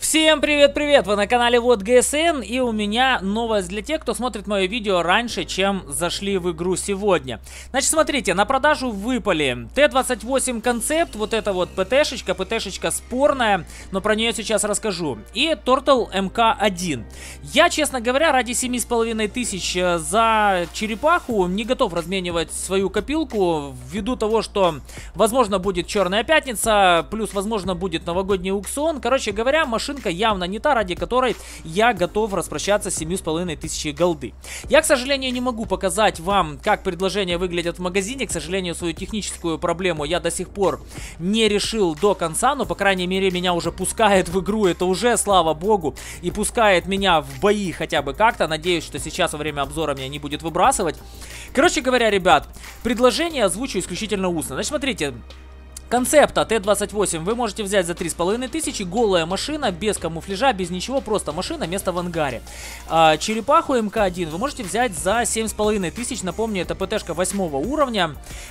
Всем привет-привет! Вы на канале Вот ГСН, и у меня новость для тех, кто смотрит мое видео раньше, чем зашли в игру сегодня. Значит, смотрите, на продажу выпали Т-28 концепт, вот эта вот ПТ-шечка спорная, но про нее сейчас расскажу, и Turtle МК-1. Я, честно говоря, ради 7500 за черепаху не готов разменивать свою копилку, ввиду того, что, возможно, будет Черная Пятница, плюс, возможно, будет новогодний аукцион. Короче говоря, машинка явно не та, ради которой я готов распрощаться с 7500 голды. Я, к сожалению, не могу показать вам, как предложения выглядят в магазине. К сожалению, свою техническую проблему я до сих пор не решил до конца, но, по крайней мере, меня уже пускает в игру, это уже, слава богу, и пускает меня в бои хотя бы как-то. Надеюсь, что сейчас во время обзора меня не будет выбрасывать. Короче говоря, ребят, предложение озвучу исключительно устно. Значит, смотрите. Концепта Т-28 вы можете взять за 3500, голая машина, без камуфляжа, без ничего, просто машина, место в ангаре. Черепаху МК-1 вы можете взять за 7500, напомню, это ПТ-шка 8 уровня.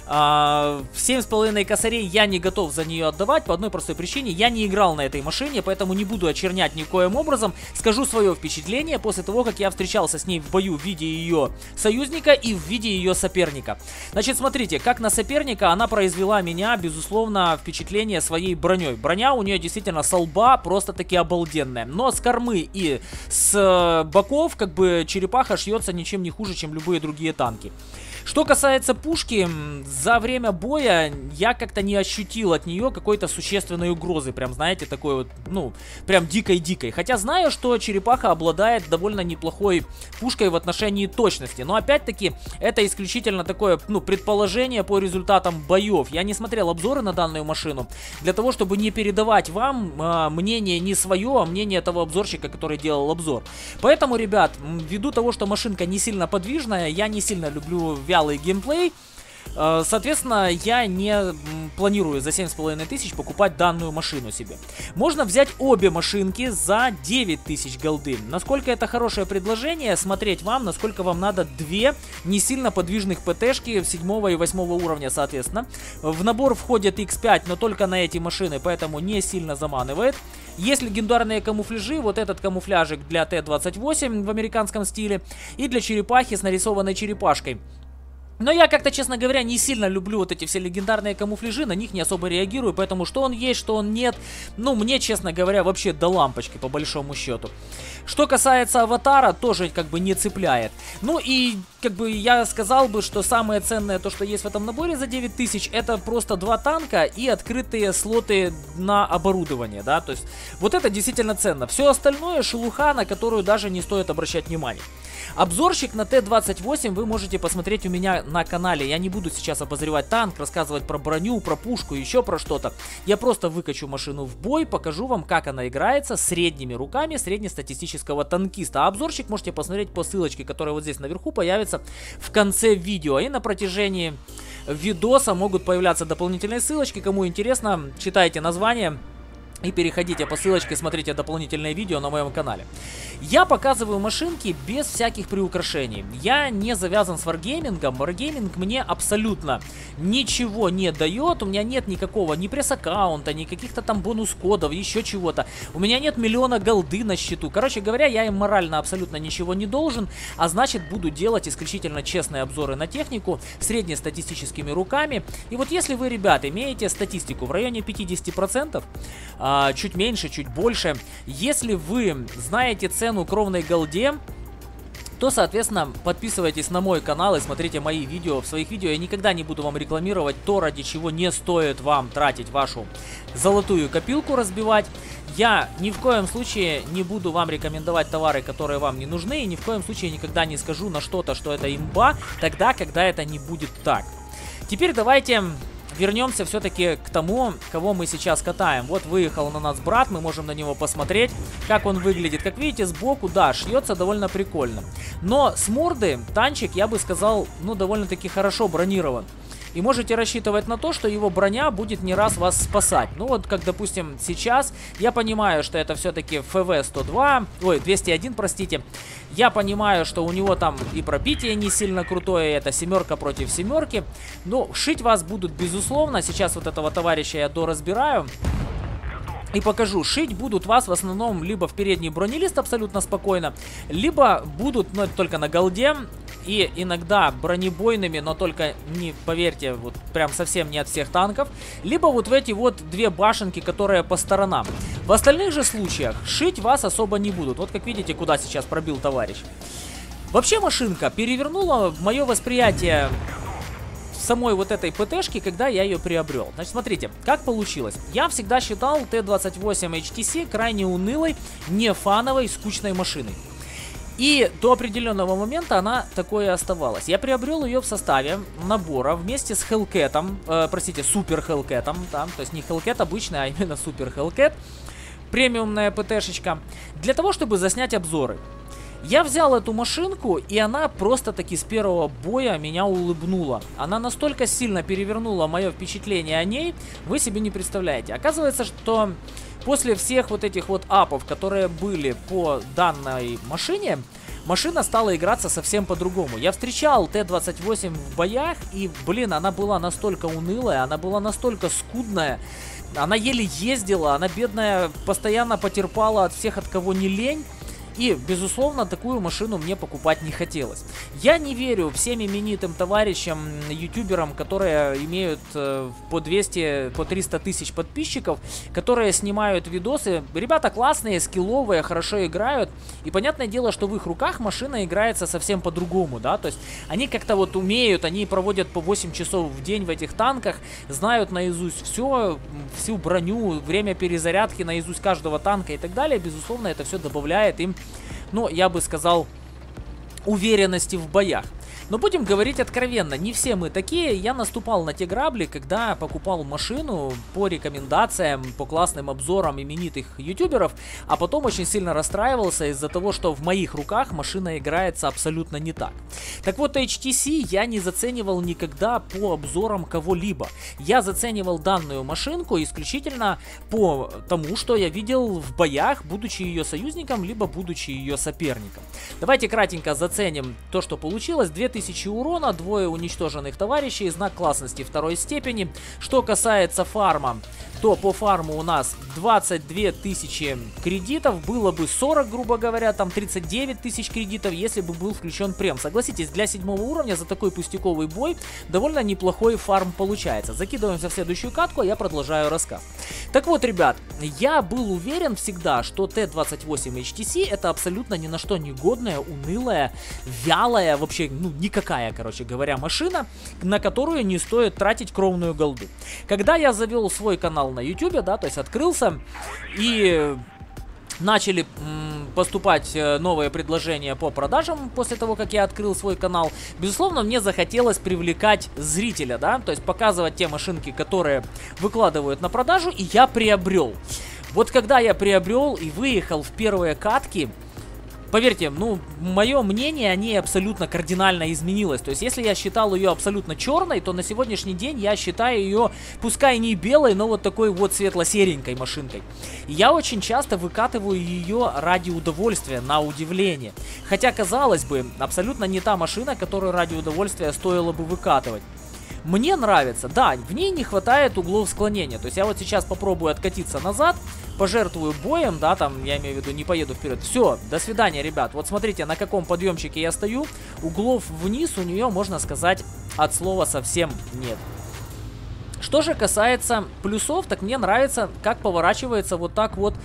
7,5 косарей я не готов за нее отдавать, по одной простой причине, я не играл на этой машине, поэтому не буду очернять никоим образом. Скажу свое впечатление после того, как я встречался с ней в бою в виде ее союзника и в виде ее соперника. Значит, смотрите, как на соперника она произвела меня, безусловно, впечатление своей броней. Броня у нее действительно со лба просто-таки обалденная. Но с кормы и с боков, как бы, черепаха шьется ничем не хуже, чем любые другие танки. Что касается пушки, за время боя я как-то не ощутил от нее какой-то существенной угрозы. Прям, знаете, такой вот, ну, прям дикой-дикой. Хотя знаю, что черепаха обладает довольно неплохой пушкой в отношении точности. Но опять-таки, это исключительно такое, ну, предположение по результатам боев. Я не смотрел обзоры на данную машину для того, чтобы не передавать вам мнение не свое, а мнение того обзорщика, который делал обзор. Поэтому, ребят, ввиду того, что машинка не сильно подвижная, я не сильно люблю вялый геймплей. Соответственно, я не планирую за 7500 покупать данную машину себе. Можно взять обе машинки за 9000 голды. Насколько это хорошее предложение, смотреть вам, насколько вам надо две не сильно подвижных ПТшки 7 и 8 уровня, соответственно. В набор входит X5, но только на эти машины, поэтому не сильно заманывает. Есть легендарные камуфляжи, вот этот камуфляжик для Т-28 в американском стиле и для черепахи с нарисованной черепашкой. Но я как-то, честно говоря, не сильно люблю вот эти все легендарные камуфляжи, на них не особо реагирую, поэтому что он есть, что он нет, ну, мне, честно говоря, вообще до лампочки, по большому счету. Что касается аватара, тоже как бы не цепляет. Ну и, как бы, я сказал бы, что самое ценное, то, что есть в этом наборе за 9000, это просто 2 танка и открытые слоты на оборудование, да, то есть вот это действительно ценно. Все остальное шелуха, на которую даже не стоит обращать внимание. Обзорщик на Т-28 вы можете посмотреть у меня на канале. Я не буду сейчас обозревать танк, рассказывать про броню, про пушку, еще про что-то. Я просто выкачу машину в бой, покажу вам, как она играется средними руками среднестатистического танкиста. А обзорщик можете посмотреть по ссылочке, которая вот здесь наверху появится в конце видео. И на протяжении видоса могут появляться дополнительные ссылочки. Кому интересно, читайте название и переходите по ссылочке, смотрите дополнительные видео на моем канале. Я показываю машинки без всяких приукрашений. Я не завязан с варгеймингом. Варгейминг мне абсолютно ничего не дает. У меня нет никакого ни пресс-аккаунта, ни каких-то там бонус-кодов, еще чего-то. У меня нет миллиона голды на счету. Короче говоря, я им морально абсолютно ничего не должен. А значит, буду делать исключительно честные обзоры на технику среднестатистическими руками. И вот если вы, ребята, имеете статистику в районе 50%, чуть меньше, чуть больше, если вы знаете цену кровной голде, то, соответственно, подписывайтесь на мой канал и смотрите мои видео. В своих видео я никогда не буду вам рекламировать то, ради чего не стоит вам тратить вашу золотую копилку, разбивать. Я ни в коем случае не буду вам рекомендовать товары, которые вам не нужны, и ни в коем случае никогда не скажу на что-то, что это имба, тогда, когда это не будет так. Теперь давайте вернемся все-таки к тому, кого мы сейчас катаем. Вот выехал на нас брат, мы можем на него посмотреть, как он выглядит. Как видите, сбоку, да, шьется довольно прикольно. Но с морды танчик, я бы сказал, ну, довольно-таки хорошо бронирован. И можете рассчитывать на то, что его броня будет не раз вас спасать. Ну вот, как, допустим, сейчас, я понимаю, что это все-таки ФВ-102, ой, 201, простите. Я понимаю, что у него там и пропитие не сильно крутое, это семерка против семерки. Но шить вас будут, безусловно. Сейчас вот этого товарища я доразбираю. и покажу. Шить будут вас в основном либо в передний бронелист абсолютно спокойно, либо будут, но это только на голде, и иногда бронебойными, но только, не поверьте, вот прям совсем не от всех танков, либо вот в эти вот две башенки, которые по сторонам. В остальных же случаях шить вас особо не будут. Вот как видите, куда сейчас пробил товарищ. Вообще машинка перевернула мое восприятие самой вот этой ПТшки, когда я ее приобрел. Значит, смотрите, как получилось. Я всегда считал Т-28 HTC крайне унылой, не фановой, скучной машиной. И до определенного момента она такой и оставалась. Я приобрел ее в составе набора вместе с Hellcat, простите, Super Hellcat, да, то есть не Hellcat обычный, а именно Super Hellcat, премиумная ПТшечка, для того, чтобы заснять обзоры. Я взял эту машинку, и она просто-таки с первого боя меня улыбнула. Она настолько сильно перевернула мое впечатление о ней, вы себе не представляете. Оказывается, что после всех вот этих вот апов, которые были по данной машине, машина стала играться совсем по-другому. Я встречал Т-28 в боях, и, блин, она была настолько унылая, она была настолько скудная. Она еле ездила, она, бедная, постоянно потерпала от всех, от кого не лень. И, безусловно, такую машину мне покупать не хотелось. Я не верю всем именитым товарищам, ютуберам, которые имеют по 200, по 300 тысяч подписчиков, которые снимают видосы. Ребята классные, скилловые, хорошо играют. И понятное дело, что в их руках машина играется совсем по-другому, да. То есть они как-то вот умеют, они проводят по 8 часов в день в этих танках, знают наизусть все, всю броню, время перезарядки наизусть каждого танка и так далее. Безусловно, это все добавляет им, ну, я бы сказал, уверенности в боях. Но будем говорить откровенно, не все мы такие. Я наступал на те грабли, когда покупал машину по рекомендациям, по классным обзорам именитых ютуберов, а потом очень сильно расстраивался из-за того, что в моих руках машина играется абсолютно не так. Так вот, HTC я не заценивал никогда по обзорам кого-либо. Я заценивал данную машинку исключительно по тому, что я видел в боях, будучи ее союзником, либо будучи ее соперником. Давайте кратенько заценим то, что получилось. 2000 урона, двое уничтоженных товарищей, знак классности второй степени. Что касается фарма, то по фарму у нас 22 тысячи кредитов, было бы 40, грубо говоря, там 39 тысяч кредитов, если бы был включен прем. Согласитесь, для 7 уровня за такой пустяковый бой довольно неплохой фарм получается. Закидываемся в следующую катку, а я продолжаю рассказ. Так вот, ребят, я был уверен всегда, что Т-28 HTC это абсолютно ни на что не годная, унылая, вялая, вообще, ну, никакая, короче говоря, машина, на которую не стоит тратить кровную голду. Когда я завел свой канал на YouTube, да, то есть открылся, и начали поступать новые предложения по продажам после того, как я открыл свой канал, безусловно, мне захотелось привлекать зрителя, да, то есть показывать те машинки, которые выкладывают на продажу, и я приобрел. Вот когда я приобрел и выехал в первые катки, поверьте, ну, мое мнение о ней абсолютно кардинально изменилось. То есть, если я считал ее абсолютно черной, то на сегодняшний день я считаю ее, пускай не белой, но вот такой вот светло-серенькой машинкой. И я очень часто выкатываю ее ради удовольствия, на удивление. Хотя, казалось бы, абсолютно не та машина, которую ради удовольствия стоило бы выкатывать. Мне нравится, да, в ней не хватает углов склонения. То есть я вот сейчас попробую откатиться назад, пожертвую боем, да, там, я имею в виду, не поеду вперед. Все, до свидания, ребят. Вот смотрите, на каком подъемчике я стою. Углов вниз у нее, можно сказать, от слова совсем нет. Что же касается плюсов, так мне нравится, как поворачивается вот так вот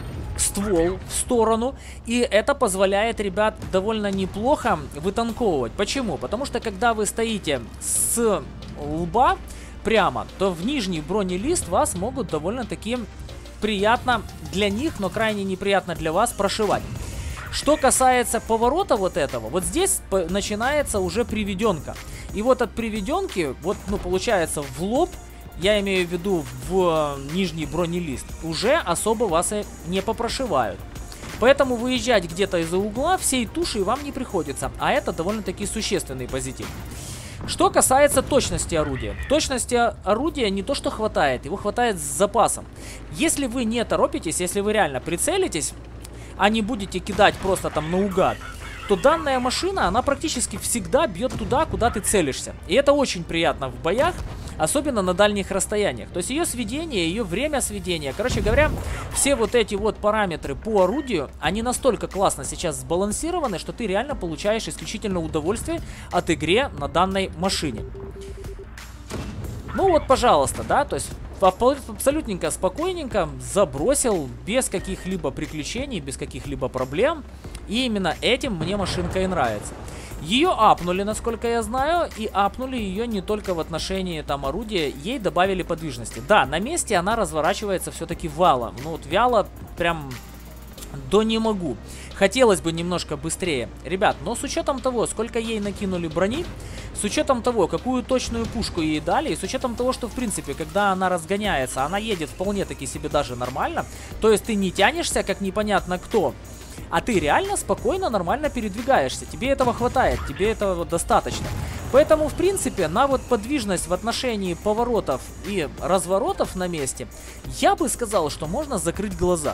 ствол в сторону, и это позволяет, ребят, довольно неплохо вытанковывать. Почему? Потому что когда вы стоите с лба прямо, то в нижний бронелист вас могут довольно-таки приятно для них, но крайне неприятно для вас прошивать. Что касается поворота вот этого, вот здесь начинается уже приведенка. И вот от приведенки, вот, ну, получается, в лоб, я имею в виду в нижний бронелист, уже особо вас и не попрошивают. Поэтому выезжать где-то из-за угла всей тушей вам не приходится, а это довольно-таки существенный позитив. Что касается точности орудия. Точности орудия не то что хватает, его хватает с запасом. Если вы не торопитесь, если вы реально прицелитесь, а не будете кидать просто там наугад, то данная машина, она практически всегда бьет туда, куда ты целишься. И это очень приятно в боях, особенно на дальних расстояниях. То есть ее сведение, ее время сведения, короче говоря, все вот эти вот параметры по орудию, они настолько классно сейчас сбалансированы, что ты реально получаешь исключительно удовольствие от игры на данной машине. Ну вот, пожалуйста, да, то есть абсолютненько спокойненько забросил, без каких-либо приключений, без каких-либо проблем. И именно этим мне машинка и нравится. Ее апнули, насколько я знаю, и апнули ее не только в отношении там орудия, ей добавили подвижности. Да, на месте она разворачивается все-таки валом. Ну вот вяло прям до не могу. Хотелось бы немножко быстрее. Ребят, но с учетом того, сколько ей накинули брони, с учетом того, какую точную пушку ей дали, и с учетом того, что в принципе, когда она разгоняется, она едет вполне-таки себе даже нормально, то есть ты не тянешься, как непонятно кто, а ты реально спокойно, нормально передвигаешься. Тебе этого хватает, тебе этого достаточно. Поэтому, в принципе, на вот подвижность в отношении поворотов и разворотов на месте, я бы сказал, что можно закрыть глаза.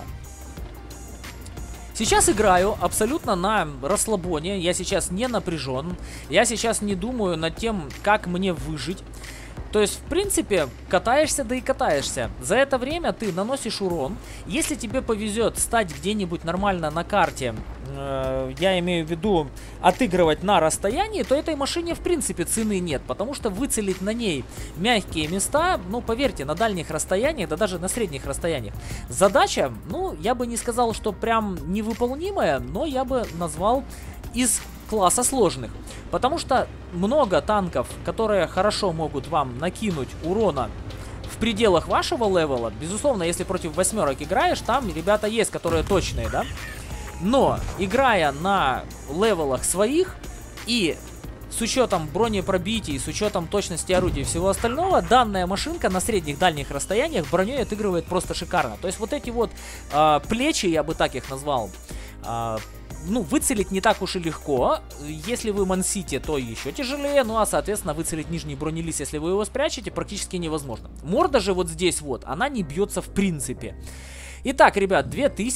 Сейчас играю абсолютно на расслабоне, я сейчас не напряжен, я сейчас не думаю над тем, как мне выжить. То есть, в принципе, катаешься, да и катаешься. За это время ты наносишь урон. Если тебе повезет стать где-нибудь нормально на карте, я имею в виду отыгрывать на расстоянии, то этой машине, в принципе, цены нет. Потому что выцелить на ней мягкие места, ну, поверьте, на дальних расстояниях, да даже на средних расстояниях, задача, ну, я бы не сказал, что прям невыполнимая, но я бы назвал из класса сложных. Потому что много танков, которые хорошо могут вам накинуть урона в пределах вашего левела. Безусловно, если против восьмерок играешь, там ребята есть, которые точные, да? Но, играя на левелах своих и с учетом бронепробитий, с учетом точности орудия и всего остального, данная машинка на средних дальних расстояниях броней отыгрывает просто шикарно. То есть вот эти вот плечи, я бы так их назвал, ну, выцелить не так уж и легко. Если вы мансите, то еще тяжелее. Ну, а, соответственно, выцелить нижний бронелист, если вы его спрячете, практически невозможно. Морда же вот здесь вот, она не бьется в принципе. Итак, ребят,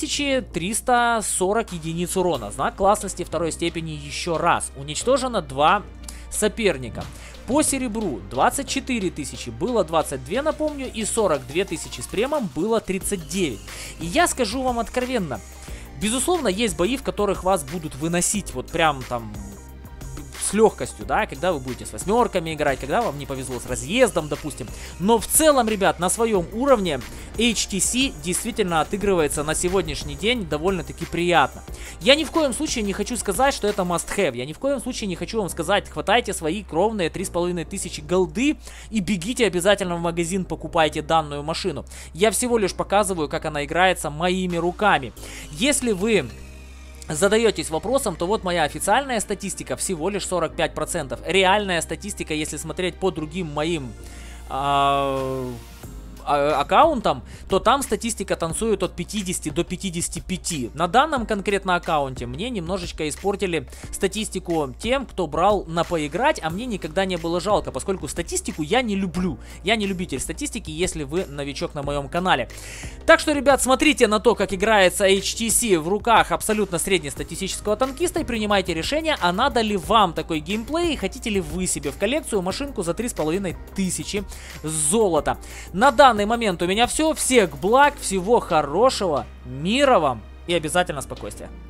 2340 единиц урона. Знак классности второй степени еще раз. Уничтожено 2 соперника. По серебру 24 тысячи, было 22, напомню, и 42 тысячи с премом было 39. И я скажу вам откровенно, безусловно, есть бои, в которых вас будут выносить вот прям там с легкостью, да, когда вы будете с восьмерками играть, когда вам не повезло с разъездом, допустим. Но в целом, ребят, на своем уровне HTC действительно отыгрывается на сегодняшний день довольно-таки приятно. Я ни в коем случае не хочу сказать, что это must have. Я ни в коем случае не хочу вам сказать, хватайте свои кровные 3500 голды и бегите обязательно в магазин, покупайте данную машину. Я всего лишь показываю, как она играется моими руками. Если вы задаетесь вопросом, то вот моя официальная статистика всего лишь 45%. Реальная статистика, если смотреть по другим моим аккаунтам, то там статистика танцует от 50 до 55. На данном конкретно аккаунте мне немножечко испортили статистику тем, кто брал на поиграть, а мне никогда не было жалко, поскольку статистику я не люблю. Я не любитель статистики, если вы новичок на моем канале. Так что, ребят, смотрите на то, как играется HTC в руках абсолютно среднестатистического танкиста и принимайте решение, а надо ли вам такой геймплей, и хотите ли вы себе в коллекцию машинку за 3500 золота. На данный момент у меня все. Всех благ, всего хорошего, мира вам и обязательно спокойствия.